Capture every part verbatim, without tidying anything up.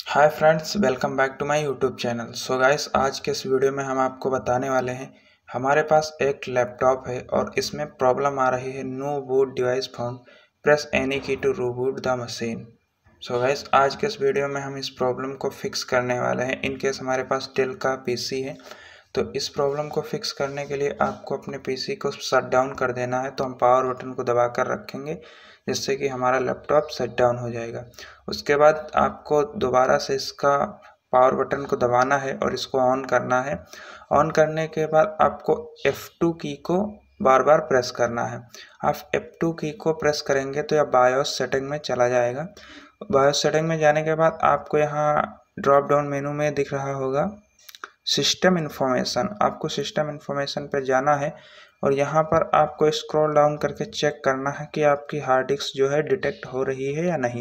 Hi friends, welcome back to my YouTube channel. So guys, आज के इस video में हम आपको बताने वाले हैं हमारे पास एक लैपटॉप है और इसमें प्रॉब्लम आ रही है no boot device found, press any key to reboot the machine. So guys, आज के इस वीडियो में हम इस प्रॉब्लम को फिक्स करने वाले हैं। इन केस हमारे पास डेल का पीसी है तो इस प्रॉब्लम को फिक्स करने के लिए आपको अपने पीसी को शट डाउन कर देना है। तो हम पावर बटन को दबा कर रखेंगे जिससे कि हमारा लैपटॉप शट डाउन हो जाएगा। उसके बाद आपको दोबारा से इसका पावर बटन को दबाना है और इसको ऑन करना है। ऑन करने के बाद आपको एफ टू की को बार बार प्रेस करना है। आप एफ टू की को प्रेस करेंगे तो यह बायोस सेटिंग में चला जाएगा। बायोस सेटिंग में जाने के बाद आपको यहाँ ड्रॉप डाउन मेनू में दिख रहा होगा सिस्टम इन्फॉर्मेशन। आपको सिस्टम इन्फॉर्मेशन पर जाना है और यहाँ पर आपको स्क्रॉल डाउन करके चेक करना है कि आपकी हार्ड डिस्क जो है डिटेक्ट हो रही है या नहीं।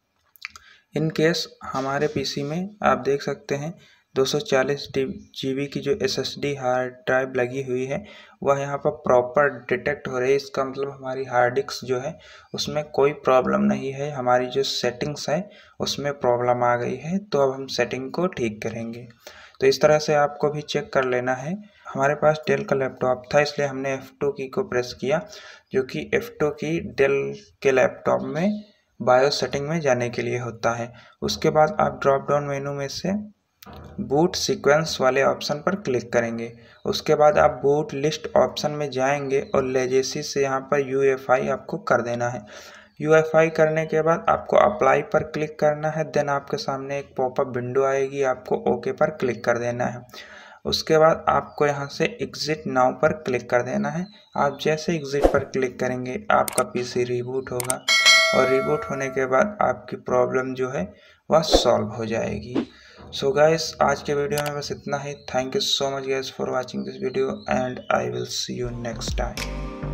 इन केस हमारे पीसी में आप देख सकते हैं दो सौ चालीस जीबी की जो एसएसडी हार्ड ड्राइव लगी हुई है वह यहाँ पर प्रॉपर डिटेक्ट हो रही है। इसका मतलब हमारी हार्ड डिस्क जो है उसमें कोई प्रॉब्लम नहीं है, हमारी जो सेटिंग्स है उसमें प्रॉब्लम आ गई है। तो अब हम सेटिंग को ठीक करेंगे। तो इस तरह से आपको भी चेक कर लेना है। हमारे पास डेल का लैपटॉप था इसलिए हमने एफ टू की को प्रेस किया, जो कि एफ टू की डेल के लैपटॉप में बायोस सेटिंग में जाने के लिए होता है। उसके बाद आप ड्रॉप डाउन मेनू में से बूट सीक्वेंस वाले ऑप्शन पर क्लिक करेंगे। उसके बाद आप बूट लिस्ट ऑप्शन में जाएंगे और लेजेसी से यहाँ पर यू एफ आई आपको कर देना है। यू एफ आई करने के बाद आपको अप्लाई पर क्लिक करना है। देन आपके सामने एक पॉपअप विंडो आएगी, आपको ओके पर क्लिक कर देना है। उसके बाद आपको यहाँ से एग्जिट नाउ पर क्लिक कर देना है। आप जैसे एग्जिट पर क्लिक करेंगे आपका पीसी रीबूट होगा और रीबूट होने के बाद आपकी प्रॉब्लम जो है वह सॉल्व हो जाएगी। सो गाइस, आज के वीडियो में बस इतना ही। Thank you so much guys for watching this video and I will see you next time.